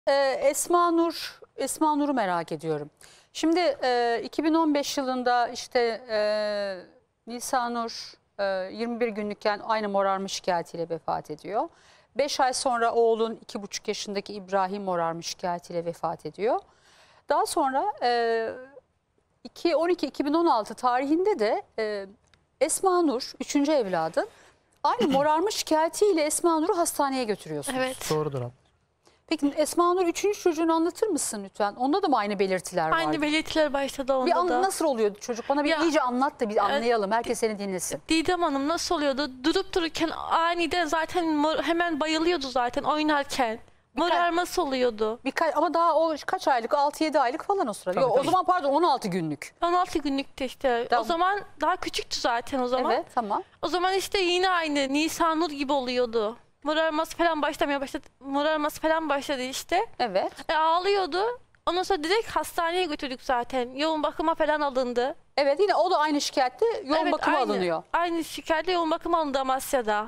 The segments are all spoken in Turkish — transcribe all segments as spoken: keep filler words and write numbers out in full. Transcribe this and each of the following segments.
Ee, Esma Nur, Esma Nur'u merak ediyorum. Şimdi e, iki bin on beş yılında işte e, Nisanur e, yirmi bir günlükken aynı morarma şikayetiyle vefat ediyor. beş ay sonra oğlun iki buçuk yaşındaki İbrahim morarma şikayetiyle vefat ediyor. Daha sonra e, on iki iki bin on altı tarihinde de e, Esma Nur, üçüncü evladın, aynı morarma şikayetiyle Esma Nur'u hastaneye götürüyorsunuz. Evet. Doğrudur abi. Peki Esma Nur üçüncü çocuğunu anlatır mısın lütfen? Onda da mı aynı belirtiler var? Aynı belirtiler başladı onda bir an, da. Nasıl oluyordu çocuk? Bana bir Ya, iyice anlat da bir anlayalım. Herkes seni dinlesin. Didem Hanım nasıl oluyordu? Durup dururken aniden zaten mor- hemen bayılıyordu zaten oynarken. Morarması oluyordu. Birkaç, ama daha o kaç aylık? altı yedi aylık falan o sırada. Tabii, Yok, tabii. o zaman pardon on altı günlük. on altı günlükte işte. Tamam. O zaman daha küçüktü zaten o zaman. Evet, tamam. O zaman işte yine aynı Nisanur gibi oluyordu. Morarması falan başlamaya başladı. Morarması falan başladı işte. Evet. E, ağlıyordu. Ondan sonra direkt hastaneye götürdük zaten. Yoğun bakıma falan alındı. Evet, yine o da aynı şikayette yoğun Evet, bakıma aynı, alınıyor. Aynı şikayetle yoğun bakıma alındı Amasya'da.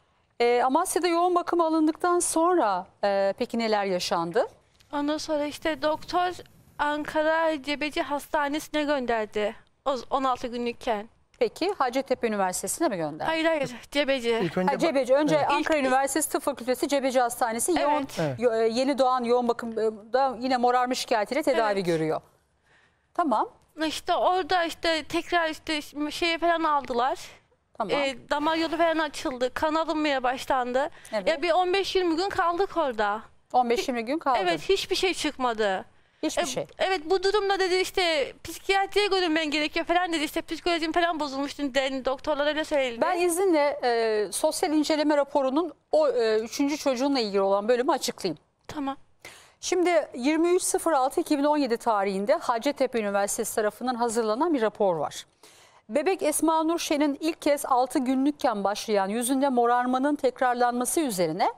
Ee, Amasya'da yoğun bakıma alındıktan sonra e, peki neler yaşandı? Ondan sonra işte doktor Ankara Cebeci Hastanesi'ne gönderdi. O on altı günlükken. Peki Hacettepe Üniversitesi'ne mi gönderdi? Hayır hayır Cebeci. İlk önce Ha, Cebeci. Önce Evet. Ankara İlk- Üniversitesi Tıp Fakültesi Cebeci Hastanesi Evet. yoğun, Evet. yo- e, yeni doğan yoğun bakımda yine morarma şikayetiyle tedavi Evet. görüyor. Tamam. İşte orada işte tekrar işte şeye falan aldılar. Tamam. E, damar yolu falan açıldı. Kan alınmaya başlandı. Evet. Ya bir on beş yirmi gün kaldık orada. on beş yirmi gün kaldı. Evet hiçbir şey çıkmadı. Hiçbir E, şey. Evet bu durumda dedi işte psikiyatriye görünmen gerekiyor falan dedi. İşte psikolojim falan bozulmuştu dedi. Doktorlar öyle söyledi. Ben izninle e, sosyal inceleme raporunun o e, üçüncü çocuğunla ilgili olan bölümü açıklayayım. Tamam. Şimdi yirmi üç altı iki bin on yedi tarihinde Hacettepe Üniversitesi tarafından hazırlanan bir rapor var. Bebek Esma Nur Şen'in ilk kez altı günlükken başlayan yüzünde morarmanın tekrarlanması üzerine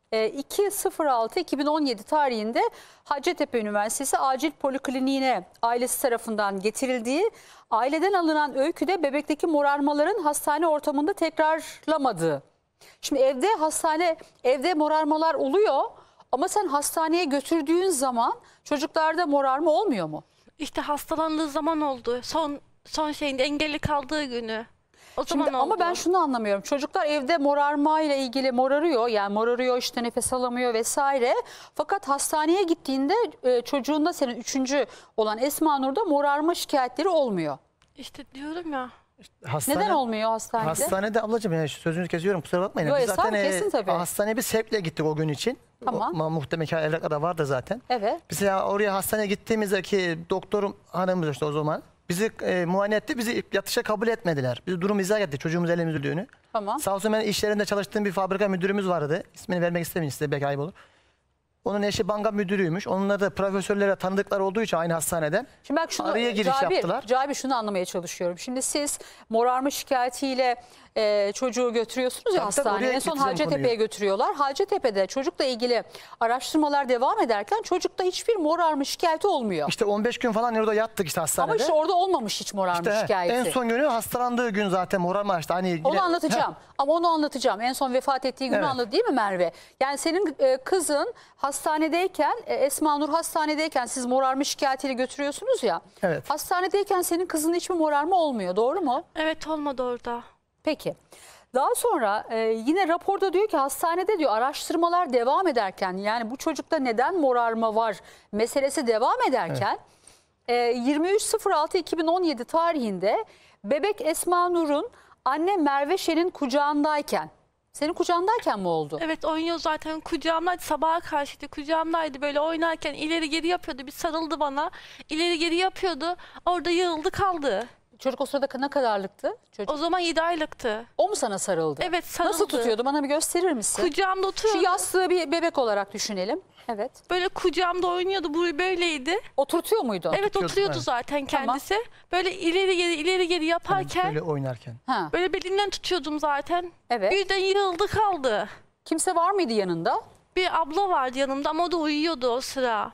iki altı iki bin on yedi tarihinde Hacettepe Üniversitesi Acil Polikliniğine ailesi tarafından getirildiği, aileden alınan öyküde bebekteki morarmaların hastane ortamında tekrarlamadığı. Şimdi evde hastane evde morarmalar oluyor ama sen hastaneye götürdüğün zaman çocuklarda morarma olmuyor mu? İşte hastalandığı zaman oldu. Son son şeyinde engelli kaldığı günü. O Şimdi, zaman oldu. ama ben şunu anlamıyorum. Çocuklar evde morarma ile ilgili morarıyor. Yani morarıyor, işte nefes alamıyor vesaire. Fakat hastaneye gittiğinde e, çocuğunda senin üçüncü olan Esma Nur'da morarma şikayetleri olmuyor. İşte diyorum ya. hastane, Neden olmuyor hastanede? Hastanede ablacığım, yani sözünüzü kesiyorum, kusura bakmayın. Yo, Biz zaten estağfurullah, kesin tabii. hastaneye bir sebeple gittik o gün için. Tamam. O, muhtemelen ki evrakta da vardı zaten. Evet. Biz ya oraya hastaneye gittiğimizde ki doktorum hanımız işte o zaman bizi e, muayene etti, bizi yatışa kabul etmediler. Biz durumu izah ettik, çocuğumuz elim üzüldüğünü. Tamam. Sağ olsun, ben işlerinde çalıştığım bir fabrika müdürümüz vardı. İsmini vermek istemiyorum, size belki ayıp olur. Onun eşi banka müdürüymüş. Onunla da profesörlere tanıdıklar olduğu için aynı hastaneden Şimdi bak şunu, araya giriş Cabir, yaptılar. Cabir şunu anlamaya çalışıyorum. Şimdi siz morarma şikayetiyle e, çocuğu götürüyorsunuz ya Tabii, tabii, hastaneye. oraya En son getireceğim Hacettepe'ye konuyu. götürüyorlar. Hacettepe'de çocukla ilgili araştırmalar devam ederken çocukta hiçbir morarma şikayeti olmuyor. İşte on beş gün falan orada yattık işte hastanede. Ama işte orada olmamış hiç morarma İşte şikayeti. en son günü hastalandığı gün zaten morarma işte. Hani Onu yine- anlatacağım. Ama onu anlatacağım. En son vefat ettiği günü Evet. anladı değil mi Merve? Yani senin e, kızın hastanedeyken, e, Esma Nur hastanedeyken siz morarma şikayetiyle götürüyorsunuz ya. Evet. Hastanedeyken senin kızın hiçbir morarma olmuyor. Doğru mu? Evet olmadı orada. Peki. Daha sonra e, yine raporda diyor ki hastanede diyor araştırmalar devam ederken, yani bu çocukta neden morarma var meselesi devam ederken e, yirmi üç altı iki bin on yedi tarihinde bebek Esma Nur'un anne Merve Şen'in kucağındayken, senin kucağındayken mi oldu? Evet oynuyor zaten kucağımdaydı, sabaha karşıydı kucağımdaydı, böyle oynarken ileri geri yapıyordu, bir sarıldı bana, ileri geri yapıyordu, orada yığıldı kaldı. Çocuk o sırada ne kadarlıktı? Çocuk. O zaman yedi aylıktı. O mu sana sarıldı? Evet, sarıldı. Nasıl tutuyordu? Bana bir gösterir misin? Kucağımda Şu oturuyordu. yastığı bir bebek olarak düşünelim. Evet. Böyle kucağımda oynuyordu, bu böyleydi. Oturtuyor muydu? Evet Oturuyordu, oturuyordu evet. zaten Tamam. kendisi. Böyle ileri geri ileri geri yaparken Böyle oynarken. Ha. böyle belinden tutuyordum zaten. Evet. Birden yığıldı kaldı. Kimse var mıydı yanında? Bir abla vardı yanımda ama o da uyuyordu o sıra.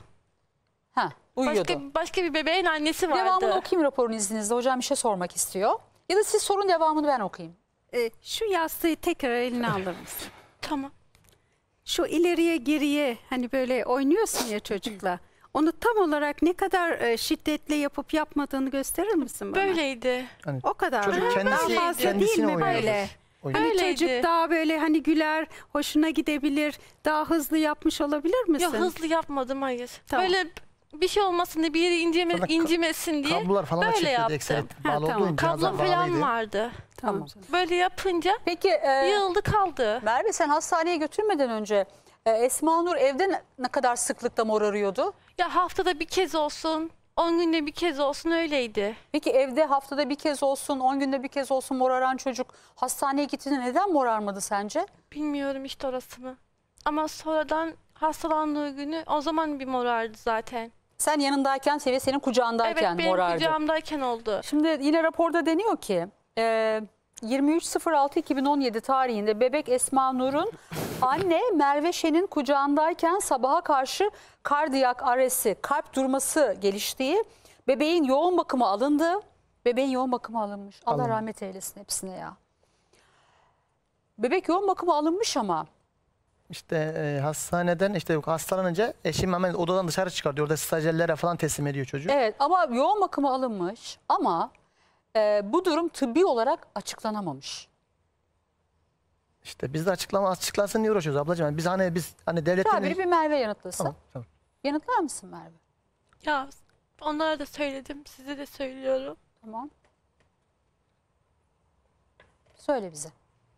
Ha, uyuyordu. Başka, başka bir bebeğin annesi vardı. Devamını okuyayım raporun izninizle. Hocam bir şey sormak istiyor. Ya da siz sorun, devamını ben okuyayım. Ee, şu yastığı tekrar eline alır mısın? Tamam. şu ileriye geriye hani böyle oynuyorsun ya çocukla. Onu tam olarak ne kadar e, şiddetle yapıp yapmadığını gösterir misin bana? Böyleydi. Hani O kadar. çocuk mı? kendisi- Daha fazla değil kendisini mi oynuyor. böyle? Oynuyor. Hani Öyleydi. çocuk daha böyle hani güler, hoşuna gidebilir, daha hızlı yapmış olabilir misin? Ya hızlı yapmadım, hayır. Tamam. Böyle bir şey olmasın diye, bir yeri inceme, Sonra ka- incimesin diye Kablolar falan böyle açıktı. yaptım. Eksenet Ha, bağlı tamam. olduğu için Kablo cihazlar falan bağlıydı. vardı. Tamam. Böyle yapınca Peki e, yığıldı kaldı. Merve, sen hastaneye götürmeden önce e, Esma Nur evde ne, ne kadar sıklıkla morarıyordu? Ya haftada bir kez olsun, on günde bir kez olsun öyleydi. Peki evde haftada bir kez olsun, on günde bir kez olsun moraran çocuk hastaneye gittiğinde neden morarmadı sence? Bilmiyorum işte orasını. Ama sonradan hastalandığı günü o zaman bir morardı zaten. Sen yanındayken ve senin kucağındayken Evet, benim morardı. kucağımdayken oldu. Şimdi yine raporda deniyor ki e, yirmi üç Kasım iki bin on yedi tarihinde bebek Esma Nur'un anne Merve Şen'in kucağındayken sabaha karşı kardiyak arresti, kalp durması geliştiği, bebeğin yoğun bakıma alındığı, bebeğin yoğun bakıma alınmış. Allah Alındı. rahmet eylesin hepsine ya. Bebek yoğun bakıma alınmış ama İşte e, hastaneden işte hastalanınca eşim hemen odadan dışarı çıkartıyor. Orada stajyerlere falan teslim ediyor çocuğu. evet, ama yoğun bakıma alınmış ama e, bu durum tıbbi olarak açıklanamamış. İşte biz de açıklama açıklansın diye uğraşıyoruz ablacığım. Yani biz hani biz hani devletin... Rabiri bir Merve yanıtlasın. Tamam, tamam. Yanıtlar mısın Merve? Ya onlara da söyledim, size de söylüyorum. Tamam. Söyle bize.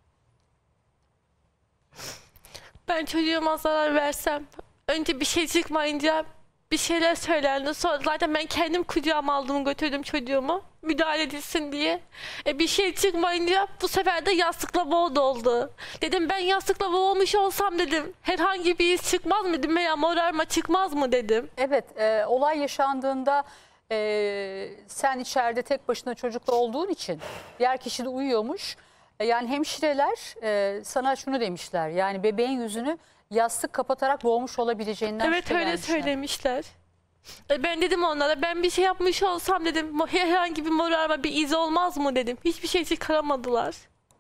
Ben çocuğuma zarar versem, önce bir şey çıkmayınca bir şeyler söylendi. Sonra zaten ben kendim kucağıma aldım, götürdüm çocuğumu müdahale edilsin diye. E, bir şey çıkmayınca bu sefer de yastıkla boğdu oldu. Dedim ben yastıkla boğulmuş olsam dedim herhangi bir iz çıkmaz mı dedim veya morarma çıkmaz mı dedim. Evet, e, olay yaşandığında e, sen içeride tek başına çocukla olduğun için diğer kişi de uyuyormuş. E, yani hemşireler e, sana şunu demişler, yani bebeğin yüzünü yastık kapatarak boğmuş olabileceğinden Evet öyle şüphelenmişler. söylemişler. E, ben dedim onlara ben bir şey yapmış olsam dedim mo- herhangi bir morarma bir iz olmaz mı dedim. Hiçbir şey çıkaramadılar.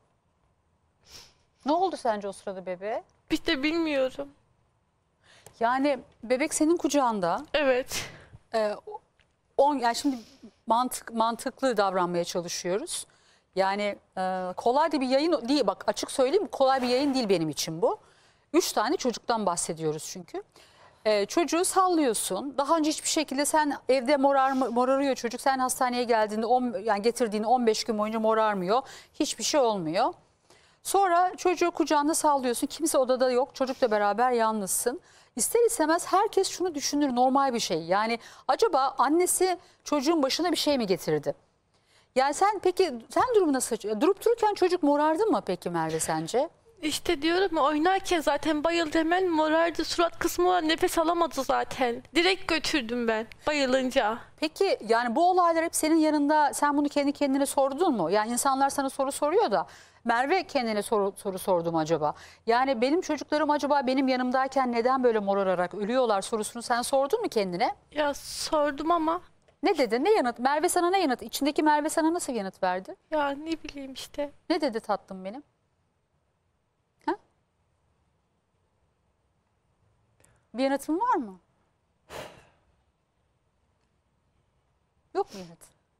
Ne oldu sence o sırada bebeğe? İşte bilmiyorum. Yani bebek senin kucağında. Evet. Ee, on, yani şimdi mantık mantıklı davranmaya çalışıyoruz. Yani e, kolay da bir yayın değil, bak açık söyleyeyim, kolay bir yayın değil benim için bu. Üç tane çocuktan bahsediyoruz çünkü. Ee, çocuğu sallıyorsun. Daha önce hiçbir şekilde sen evde morar, morarıyor çocuk. Sen hastaneye geldiğinde on, yani getirdiğinde on beş gün boyunca morarmıyor. Hiçbir şey olmuyor. Sonra çocuğu kucağında sallıyorsun. Kimse odada yok. Çocukla beraber yalnızsın. İster istemez herkes şunu düşünür, normal bir şey. Yani acaba annesi çocuğun başına bir şey mi getirdi? Yani sen peki sen durumu nasıl? Durup dururken çocuk morardı mı peki Merve sence? İşte diyorum ya oynarken zaten bayıldı hemen morardı. Surat kısmı var, nefes alamadı zaten. Direkt götürdüm ben bayılınca. Peki yani bu olaylar hep senin yanında, sen bunu kendi kendine sordun mu? Yani insanlar sana soru soruyor da Merve kendine soru, soru sordu mu acaba? Yani benim çocuklarım acaba benim yanımdayken neden böyle morararak ölüyorlar sorusunu sen sordun mu kendine? Ya sordum ama Ne dedi? Ne yanıt? Merve sana ne yanıt? İçindeki Merve sana nasıl yanıt verdi? ya ne bileyim işte. Ne dedi tatlım benim? Ha? Bir yanıtın var mı? Yok mu yanıt?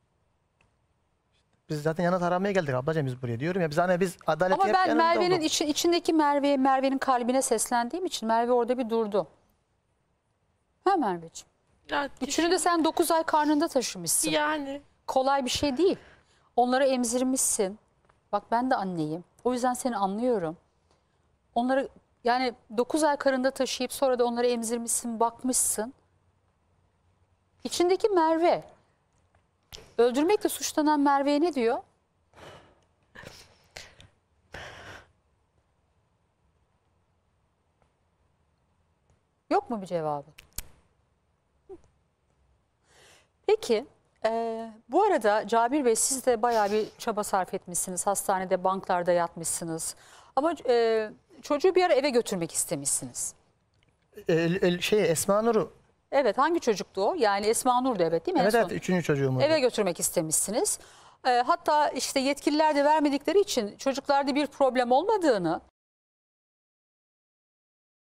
Biz zaten yanıt aramaya geldik ablacığım biz buraya diyorum ya. Biz hani biz adalet Ama hep ben yanımızda Merve'nin olduk. içi- içindeki Merve'ye, Merve'nin kalbine seslendiğim için Merve orada bir durdu. Ha Merveciğim? Ya Üçünü de sen dokuz ay karnında taşımışsın. yani Kolay bir şey değil. Onları emzirmişsin. Bak ben de anneyim. O yüzden seni anlıyorum. Onları yani dokuz ay karında taşıyıp sonra da onları emzirmişsin, bakmışsın. İçindeki Merve, öldürmekle suçlanan Merve'ye ne diyor? Yok mu bir cevabı? Peki, e, bu arada Cabir Bey siz de bayağı bir çaba sarf etmişsiniz. Hastanede, banklarda yatmışsınız. Ama e, çocuğu bir ara eve götürmek istemişsiniz. El- el- şey Esma Nur'u. Evet, hangi çocuktu o? Yani Esma Nur'du evet değil mi? En Evet son? evet üçüncü çocuğumuz. Eve götürmek istemişsiniz. E, hatta işte yetkililer de vermedikleri için çocuklarda bir problem olmadığını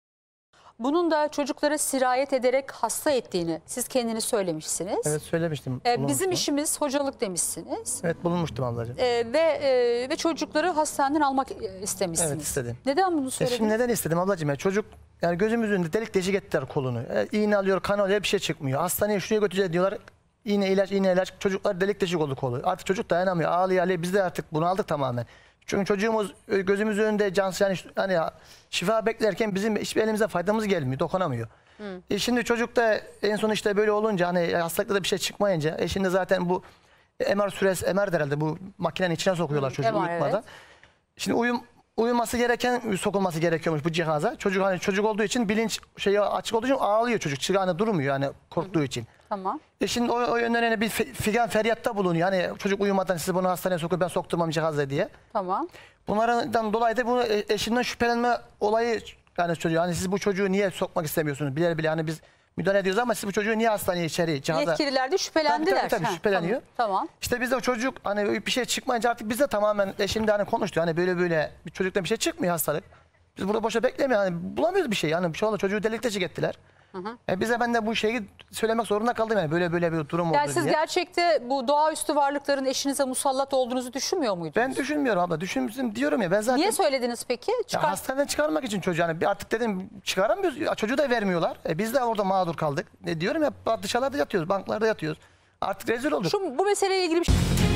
Bunun da çocuklara sirayet ederek hasta ettiğini siz kendiniz söylemişsiniz. Evet söylemiştim. Ee, bizim bulunmuştum. işimiz hocalık demişsiniz. Evet bulunmuştum ablacığım. Ee, ve e, ve çocukları hastaneden almak e, istemişsiniz. Evet, istedim. Neden bunu Ya söylediniz? şimdi neden istedim ablacığım ya çocuk yani gözümüzün önünde delik deşik ettiler kolunu. E, iğne alıyor, kan alıyor, bir şey çıkmıyor. Hastaneye şuraya götüreceğiz diyorlar. İğne ilaç, iğne ilaç. Çocuklar delik deşik oldu kolu. Artık çocuk dayanamıyor. Ağlıyor, ağlıyor. Biz de artık bunu aldık tamamen. Çünkü çocuğumuz e, gözümüzün önünde cansız yani hani şifa beklerken bizim hiçbir elimize faydamız gelmiyor, dokunamıyor. E şimdi çocuk da en son işte böyle olunca hani hastalıkta da bir şey çıkmayınca e şimdi zaten bu M R süresi M R herhalde bu makinenin içine sokuyorlar çocuğu M R, uyutmadan. evet. Şimdi uyum uyuması gereken sokulması gerekiyormuş bu cihaza. Çocuk hani çocuk olduğu için bilinç şeyi açık olduğu için ağlıyor çocuk. Çıkanı durmuyor yani korktuğu için. Tamam. E şimdi o, o yönden hani bir fe- figan feryatta bulunuyor. Hani çocuk uyumadan siz bunu hastaneye sokup ben sokturmam cihazla diye. Tamam. Bunlardan dolayı da bu e- eşinden şüphelenme olayı yani çocuğu. Hani siz bu çocuğu niye sokmak istemiyorsunuz? Bilir bile hani biz müdahale ediyoruz ama siz bu çocuğu niye hastaneye içeri cihaza... Yetkililer de şüphelendiler. Tabii, tabii, tabii, Ha, şüpheleniyor. Tamam. tamam. İşte biz de o çocuk hani bir şey çıkmayınca artık biz de tamamen eşimde hani konuştu. Hani böyle böyle bir çocuktan bir şey çıkmıyor hastalık. Biz burada boşa beklemiyoruz. Hani bulamıyoruz bir şey. Yani bir şey oldu çocuğu delik deşik ettiler. E bize ben de bu şeyi söylemek zorunda kaldım yani böyle böyle bir durum Yani oldu siz diye. gerçekte bu doğaüstü varlıkların eşinize musallat olduğunuzu düşünmüyor muydunuz? Ben düşünmüyorum abla. Düşünmüşsün diyorum ya ben zaten... Niye söylediniz peki? Ya Çıkar... hastaneden çıkarmak için çocuğu yani bir artık dedim çıkaramıyoruz. Ya çocuğu da vermiyorlar. E biz de orada mağdur kaldık. Ne diyorum ya dışarıda yatıyoruz, banklarda yatıyoruz. Artık rezil olduk. Şu, bu meseleyle ilgili bir şey...